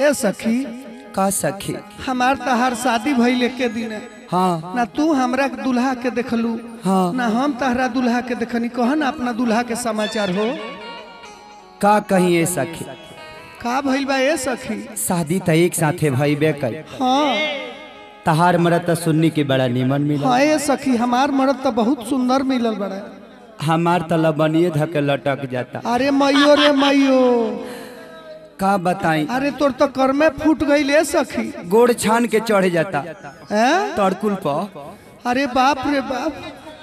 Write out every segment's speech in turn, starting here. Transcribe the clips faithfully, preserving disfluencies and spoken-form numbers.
ए सखी का सखी हमार तहार शादी भइले के दिन हाँ ना तू हमरा के दुल्हा के देखलू हाँ ना हम तहरा दुल्हा के देखनी कह ना अपना दुल्हा के समाचार हो का कहीं ए सखी का भइल बा ए सखी शादी तो एक साथे भइबे कर हाँ तहार मरद तो सुन्नी के बड़ा नीमन मिला हाँ ए सखी हमार मर्द तो बहुत सुंदर मिलल बड़ा हमार तो लबनिए धके लटक जाता अरे मैयो रे मैयो का बताई अरे तोर तो कर में फूट गई ले सखी गोड़ छान के चढ़ जाता हैं तड़कुल पर अरे बाप रे बाप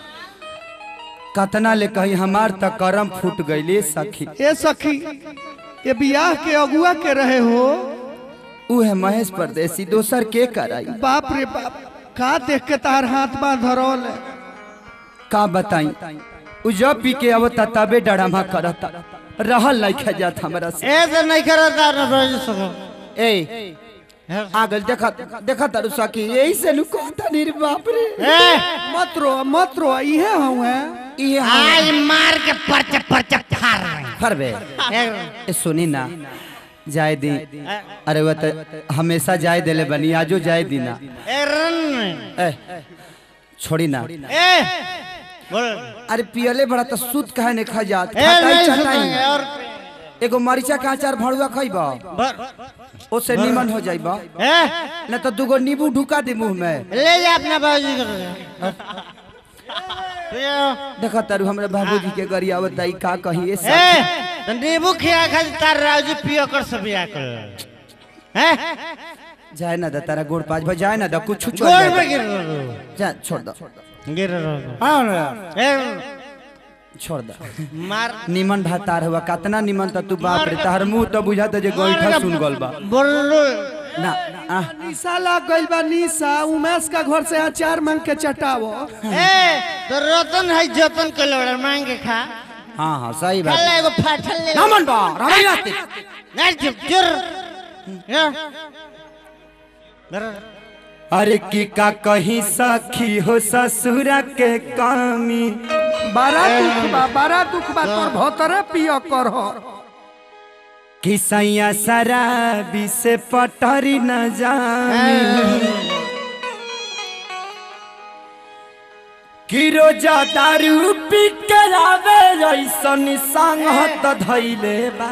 कतना ले कही हमार तो करम फूट गईले सखी ए सखी ये बियाह के अगुआ के रहे हो उ है महेश परदेसी दोसर के कराई बाप रे बाप का देख के तार हाथ बांध धरल का बताई उ जब पी के आवता तबे डरामा करता रहल नहीं खा जात हमरा से ए तो नहीं करता ना रोज सको ए आगल देखा देखा तारू सखी यही से नु कहता नी रे बाप रे ए मत रो मत रो इहे हूं है ये आज मार के परचे परचे फाड़ रहे फरबे ए सुनी ना जाय दी अरे वो तो हमेशा जाय देले बनी आजो जाय दी ना ए रन ए छोड़ी ना ए बोल अरे पियले बड़ा तो सूत काहे ने खा जात ए खटाई नहीं चटाई सुनेंगे और एगो मरीचा का अचार भड़ुआ खइबा ओसे नीमन हो जाइबा ए न तो दुगो नींबू ढुका दे मुंह में ले जा अपना बाबूजी को देखा तारू हमरे बाबूजी के गरिया बताई का कहिए ए तो नींबू खिया खा तार रावजी पियो कर सब या कर हैं जाए ना दा तारा गोड़ पाँच भाई जाए ना दा कुछ छोड़ गोड़ में गिर जा छोड़ दो गिर रहो हाँ ए छोड़ दो मार निमन भातार हुआ कितना निमन त तू बाप रे तार मुंह तो बुझाता जे गोइठा सुन गल बा बोलो ना आ निशा लग गइल बा निशा उमेश का घर से अचार मांग के चटावो ए तो रतन है जतन के लोड़ा मांग के खा हां हां सही बात खा ले एगो फाटल ले रामन बा रामन रास्ते नहीं चुप चुर या अरे की का कहीं सखी हो ससुरा के कामी बड़ा दुख बा बड़ा दुख बा तोर भोतरे पियो कर हो कि सैया शराबी से पटरी न जानी कि रोजा दारू पी के आवे ऐसन संगत धइले बा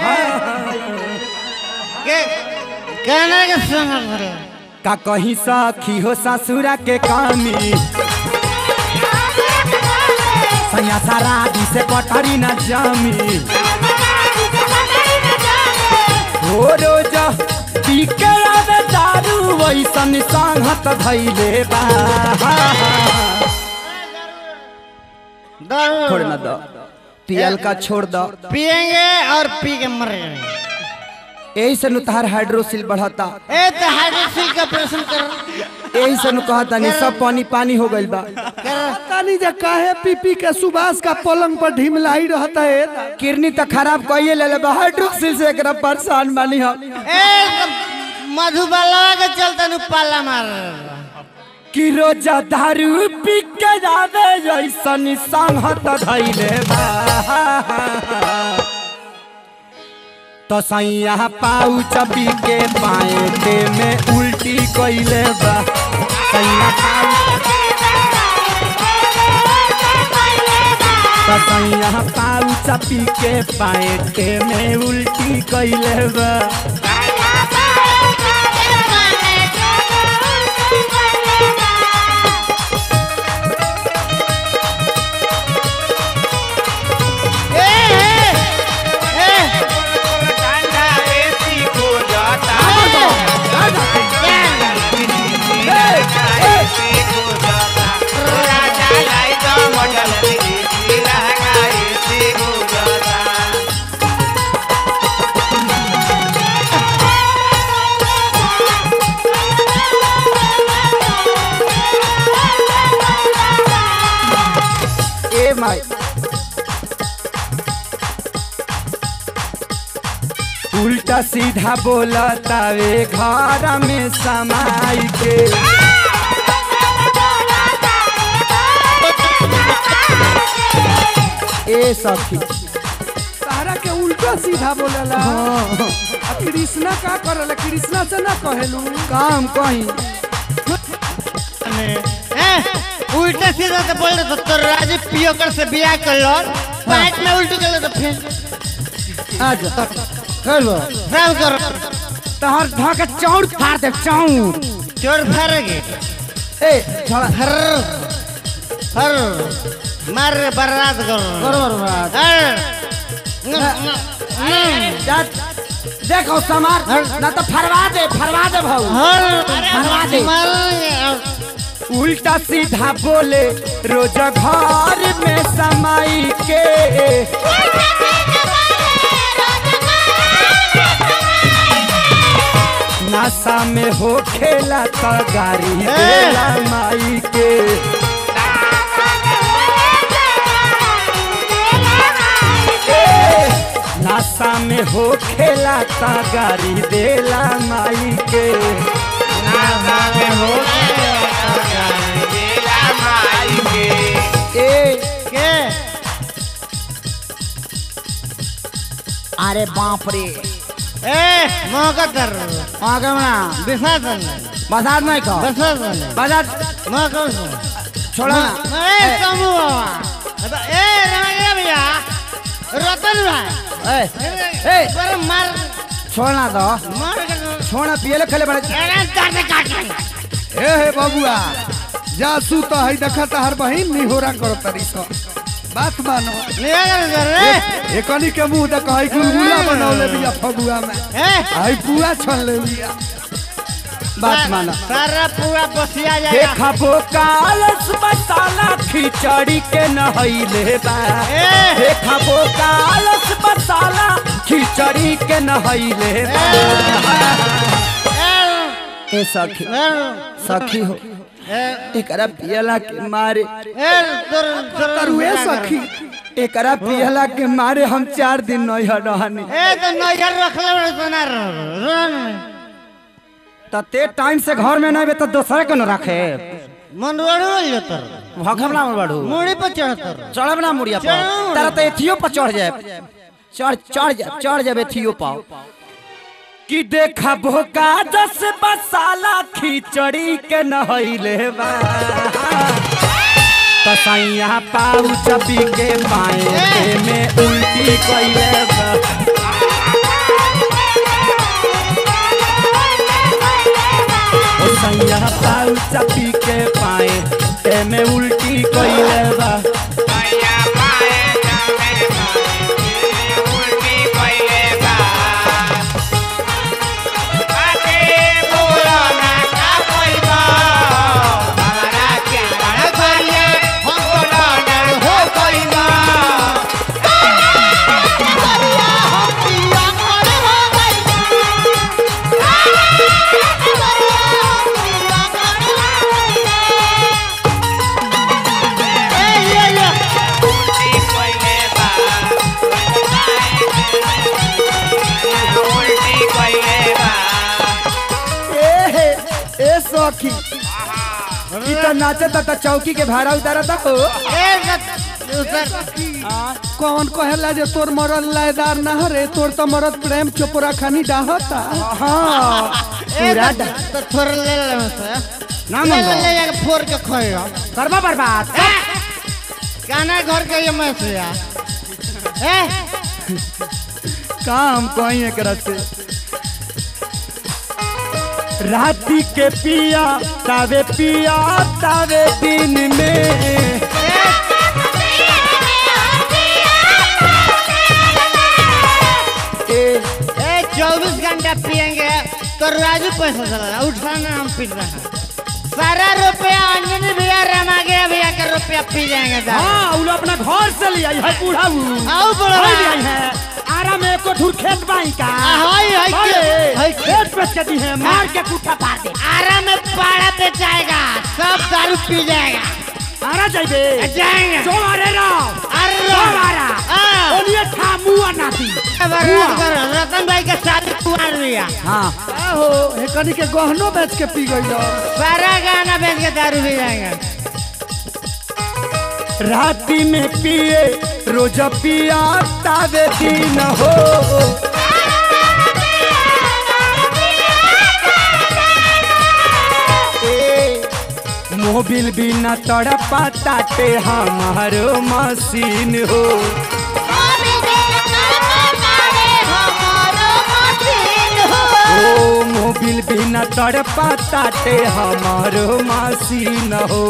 के कहने के संग का कहीं सखी हो ससुरा के कामी सैया शराबी से पटरी न जामी हो रोजा पी के आवे दारू ऐसन संगत धइले बा छोड़ ना दो पियल का छोड़ दो पिएंगे और पी के मर जाएंगे यही से नुतार हाइड्रोसिल बढ़ता ए तो हाइड्रोसिल का ऑपरेशन कर यही से नु कहता नहीं सब पानी पानी हो गइल बा पता नहीं जे काहे पीपी के सुबास का पलंग पर ढिमलाई रहता है किडनी तो खराब कइए ले ले हाइड्रोसिल से एकरा परेशान बानी हम ए मधुबाला के चलते नु पाला मार कि रोजा दारू पी के जावे ऐसन संगत धइले बा तो सैया पाउच पी के पाएते में उल्टी कइले बा सैया पाउच तो सैया पाउच पी के पाएते में उल्टी कइले बा उल्टा सीधा बोला तावे घर में समाई के ए सखी तारा के उल्टा सीधा बोलेला हाँ। कृष्णा का करल कृष्णा से ना कहेलू काम कहीं उल्टा सीधा तो बोल रहे तो राजू पियो कर से बिया कर लो पैंट में उल्टी कर लो तो फिर आज कर लो फ्राम करो तहर धा के चौड़ फाड़ दे चौड़ चोर फाड़ेगी ए छोड़ा हर हर मार बर्बाद करो करो बर्बाद हर देखो समार ना तो फरवा दे फरवा दे भाऊ फरवा दे उल्टा सीधा बोले रोज घर में समाई के नासा में हो खेला तो गाड़ी देला माई के नासा में हो खेला तो गाड़ी देला माई के नासा में हो ए के अरे बाप रे ए मौका कर आगे ना बिसात बसात नहीं कहो बिसात बसात मौका छोड़ा ए कमु ए रमैया भैया रतन भाई ए ए पर मार छोड़ना दो मार छोड़ना पियले खेले बड़े काट काट ए हे बबुआ जासू तो है देखा हर बहिन निहोरा करो तरी सो बात मानो रे एकनी के मुंह देख है गुलगुला बनौले बिया फगुआ में आई पूरा छन ले बिया बात मानो सारा पूरा बसिया जाएगा देखा वो कालस मसाला खिचड़ी के नहैले बा देखा वो कालस मसाला खिचड़ी के नहैले बा ए सखी सखी हो एकरा पियला के मारे तरुए सखी एकरा पियला के मारे हम चार दिन नहीं रहनी ए तो नजर रखले बना रन तते टाइम से घर में नहीं बे तो दूसरे के न रखे मन बड़ो जतर भगमला में बढ़ू मुड़ी पर चढ़तर चढ़ब ना मुड़िया पर तारा तो एथियो पर चढ़ जाए चढ़ चढ़ जा चढ़ जाबे एथियो पाओ कि देखा भोका दस मसाला खिचड़ी के नहैले बा तसैया पाऊ चपी के पाए में उल्टी कइले बा ओ सैया पाऊ चपी के पाए में उल्टी कइले बा सखी इतना नाचता था चौकी के भाड़ा उतारा था हो कौन कहेला जे तोर मरद लायदार ना हरे तोर तो मरद प्रेम चोपड़ा खानी डाहता हां पूरा तो थोड़ा ले ले ना मन ले जाके फोड़ के खोयो करबा बर्बाद गाना घर के ये मैसिया ए काम कोई एकरा से राती के पिया तावे पिया तावे दिन में ए चौबीस घंटा पियेंगे तो राजू पैसा चला उठाना हम पी रहे हैं सारा रुपया अंजनी भैया रमा गया भैया का रुपया पी जाएंगे हाँ उन अपना घर से ले आई है बूढ़ा आओ बड़ा है आरा में को ठुर खेत बाई का हाय हाय हाय खेत बेच के दी है मार के कुत्ता फाड़ दे आरा में पाड़ा बेचाएगा सब दारू पी जाएगा आरा जाइबे जाएंगे जो अरे रहो अरे आरा ओनिए था मुआ नाती रतन भाई के साथ कुआर लिया हां हो एकनी के गहनो बेच के पी गइल सारा गाना बेच के दारू पी जाएंगे राती में पिए रोज पिया तावे दिन हो मोबिल बिना तड़पा ताटे हमारो मशीन हो ओ मोबिल बिना तड़पा ताटे हमारो मशीन हो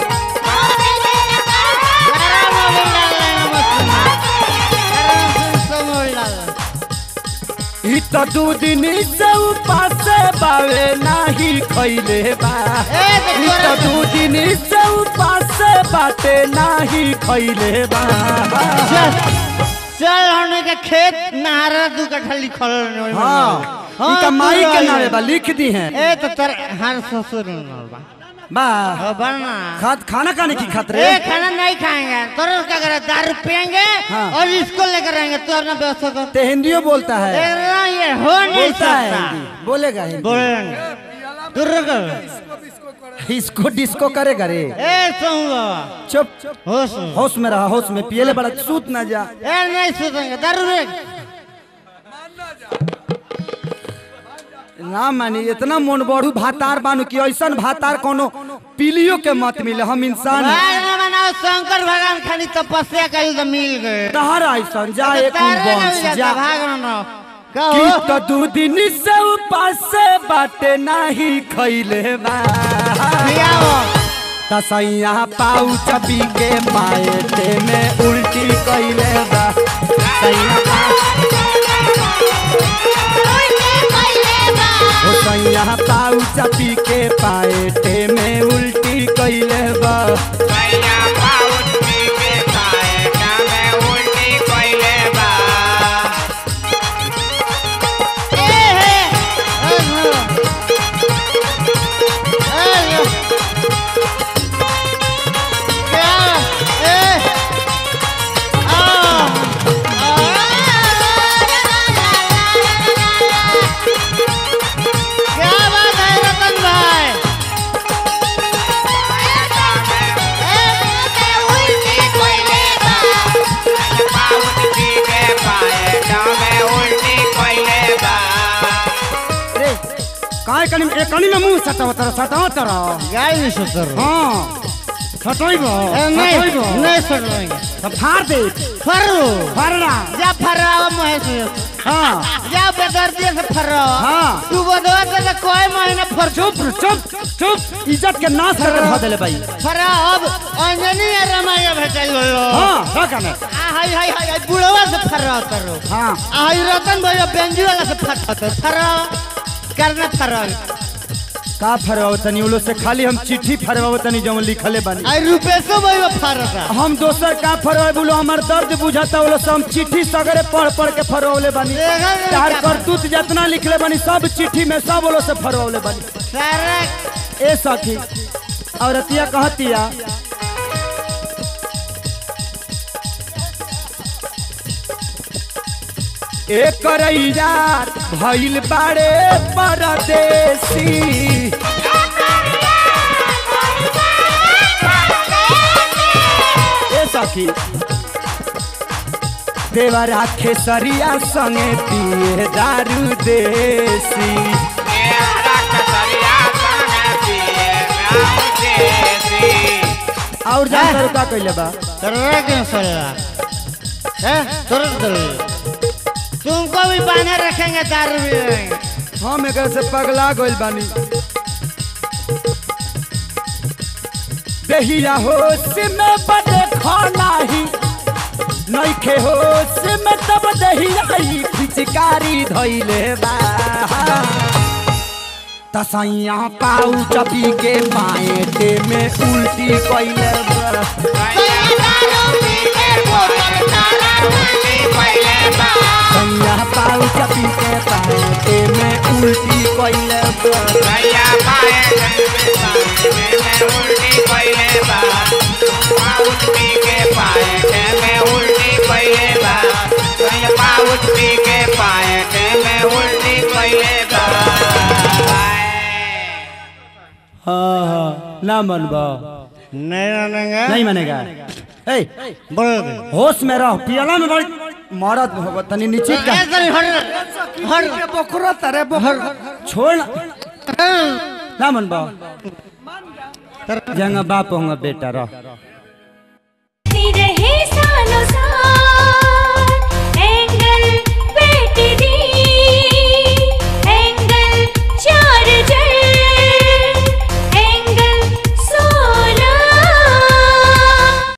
ई तो दू दिन से उपास बावे नाही खैले बा ई तो दू दिन से उपास बाटे नाही खैले बा चल होने के खेत नहरा दू कट्ठा लिखल हां ई का माई के नामे बा लिख दी हैं ए तो तर हर ससुर बा बा बना खाद खाना खाने की खातिर ए खाना नहीं खाएंगे तुर क्या करे दारू पियेंगे हाँ। और इसको लेकर आएंगे तू अपना व्यवस्था कर ते हिंदियो बोलता है ये हो नहीं सकता बोलेगा हिंदी बोलेंगे तुर इसको डिस्को करेगा रे ए सुन चुप होश होश में रहा होश में पियले बड़ा सूत ना जा ए नहीं सुतेंगे दारू रे ना मानी इतना मन बढ़ू भातार बानू कि ऐसा भातार कोनो पीलियो के मत मिले हम इंसान बनाओ शंकर भगवान खाली तपस्या करी तो मिल गए तहरा ऐसा जा एक वंश जा कि तो दू दिन से उपास से बाटे नहीं खैले बा तसैया पाऊ चपी के पाएते में उल्टी कैले बा सैया पाऊ चपी के पाएते में उल्टी कैले बा काय कनी एक कनी में मुंह सटाव तर सटाव तर गाय नहीं सटर हां सटाइबो नहीं नहीं सटवाएंगे तो फाड़ दे फरो फरना जा फरावा महेश हां जा बेदर्दी से फरावा हां तू बदवा से कोई महीना फर चुप चुप चुप इज्जत के नाश करके ध देले भाई फरा अब अंजनी रमाया भेटल हां का कने हाय हाय हाय बुढ़वा से फरा करो हां हाय रतन भैया बेंजी वाला से फरा फरा करना फराव का फरवाओ तनी उलो से खाली हम चिट्ठी फरवाओ तनी जम लिखले बानी आई रुपेशो भैया फरता हम दोसर का फरवाए बोलो हमर दर्द बुझाता उलो से हम चिट्ठी सगरे पढ़ पढ़ के फरवाओले बानी तार करतूत जितना लिखले बानी सब चिट्ठी में सब उलो से फरवाओले बानी सारा ए सखी औरतिया कहतिया एक करैया भइल बाड़े परदेसी ए सखी देवरा खेसरिया संगे पिए दारू देसी और जानकर का कइले बा तररा के सला हैं तरर तुमको भी बांधे रखेंगे दारू भी रहेंगे हम एक से पगला गइल बानी देहिया होश में बड़े खाना ही नइखे होश में तब देहिया ही फिचकारी धइले बा तसैया पाऊ चपी के पाएते में उल्टी कइले बा सैया पाऊ चपी के पाएते में उल्टी कइले बा सैया पाऊ चपी के पाएते में उल्टी कइले बा सैया पाऊ चपी के पाएते में उल्टी कइले बा हाँ हाँ ना मनबा नहीं मानेगा नहीं मानेगा ए बोल होश में रहो पियाला में बड़ी मरद हो तनी नीचे का हर के बकरा तारे बकर छोड़ ना मनबा जंग बाप होगा बेटा रह रहे